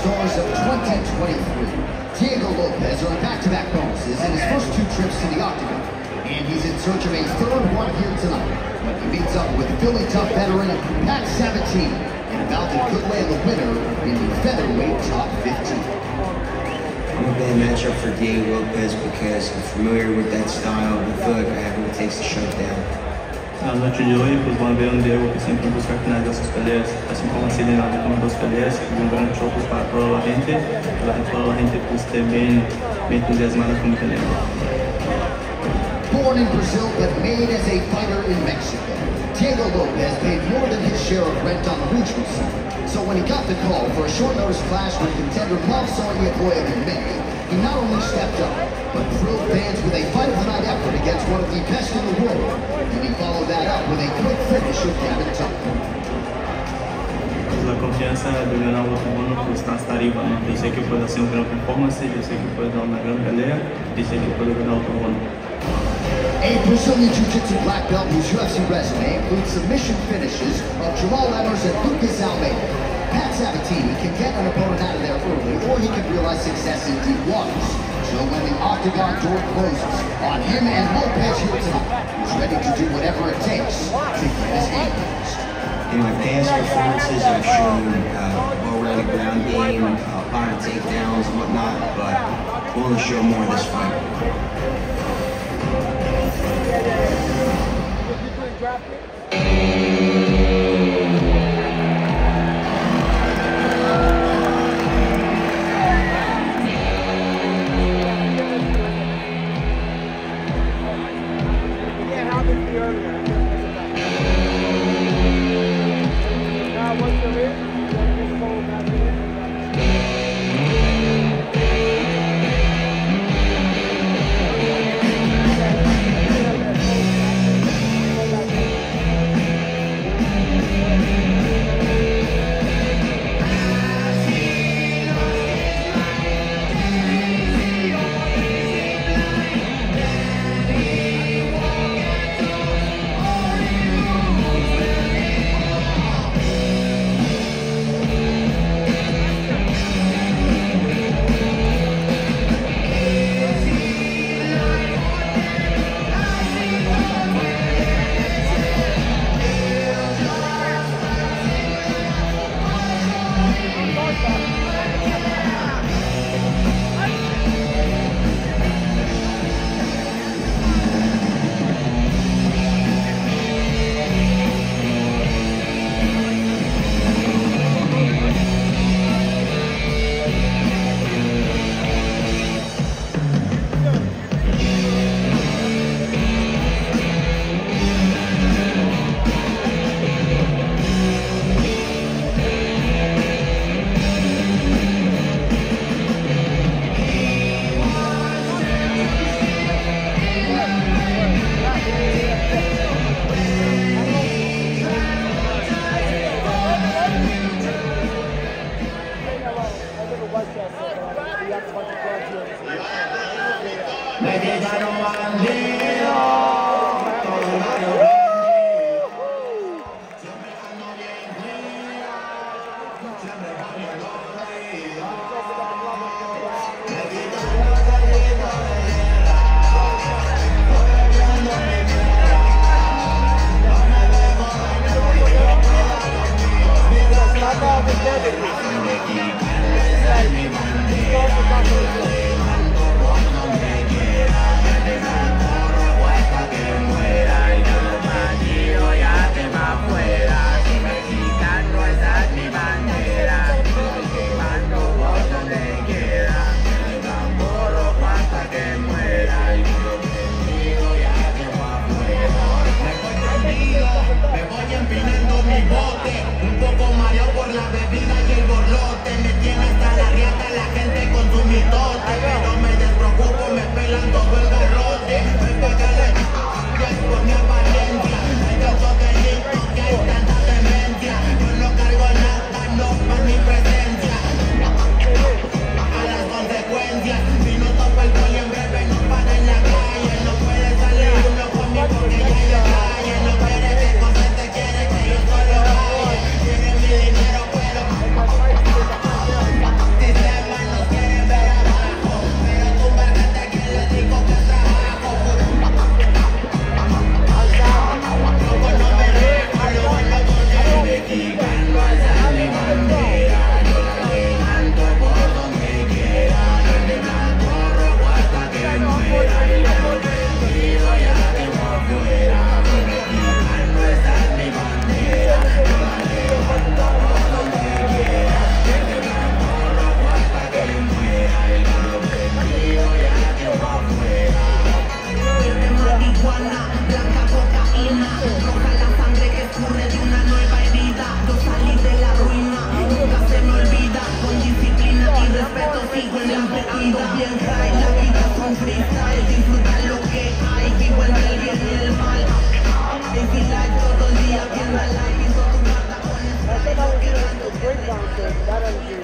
stars of 2023. Diego Lopes earned back-to-back bonuses in his first 2 trips to the Octagon, and he's in search of a 3rd one here tonight. He meets up with Philly Tough veteran Sabatini in a bout that could land the winner in the featherweight top 15. I'm a bad matchup for Diego Lopes because I'm familiar with that style and I feel like I have what it takes to shut it down. Na noite de hoje, pues van a ver un Diego que siempre busca finalizar sus peleas, así como ha sido en las últimas 2 peleas, que un gran show pues, para toda la gente pues, esté bien entusiasmada con el pelea. Born in Brazil but made as a fighter in Mexico, Diego Lopes paid more than his share of rent on the regional side. So when he got the call for a short-notice clash with contender Sonia in May, he not only stepped up, but thrilled fans with a fight of the night effort against one of the best in the world. And he followed that up with a quick finish of Gavin Tucker. La confianza de ganar el octógono pues está hasta arriba, ¿no? Yo sé que puedo hacer una gran performance, yo sé que puedo dar una gran pelea, y sé que puedo ganar el octógono. A Brazilian Jiu-Jitsu black belt whose UFC resume includes submission finishes of Jamal Emmers and Lucas Almeida. Sabatini can get an opponent out of there early, or he can realize success in deep waters. So when the Octagon door closes on him and Lopes here tonight, he's ready to do whatever it takes to get his hand raised. In my past performances, I've shown well-rounded ground game, a lot of takedowns and whatnot, but I want to show more in this fight.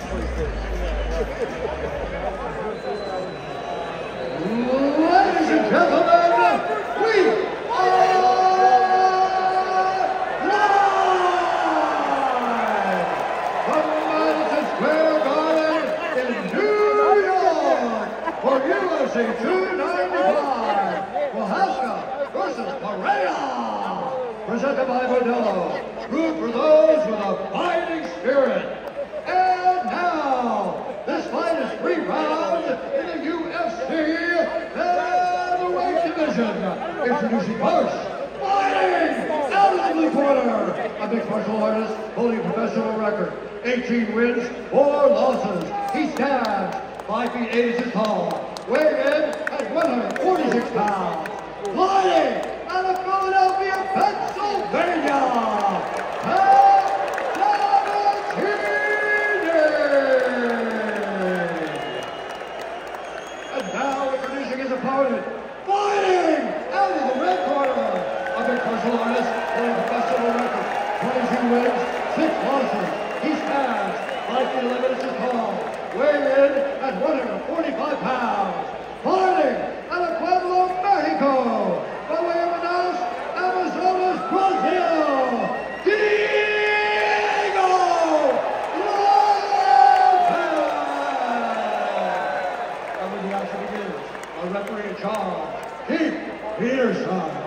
Ladies and gentlemen, we are live from Madison Square Garden in New York for UFC 295, Prohaska versus Pereira, presented by Modelo, root for those with a fighting spirit. And now, this fight is 3 rounds in the UFC featherweight division. Introducing first, fighting out of the blue corner, a mixed martial artist holding a professional record, 18 wins, 4 losses. He stands 5 feet 8 inches tall, weighing in at 146 pounds. Fighting out of Philadelphia, Pennsylvania, opponent, fighting out of the red corner, a big martial artist with a professional record, 22 wins, 6 losses. He stands 5 feet 11 inches tall, weighing in at 145 pounds. Fighting out of Pueblo, Mexico, by way of Manaus, Amazonas, Brazil, Diego Lopes! And when the action begins, our referee in charge, Keith Peterson.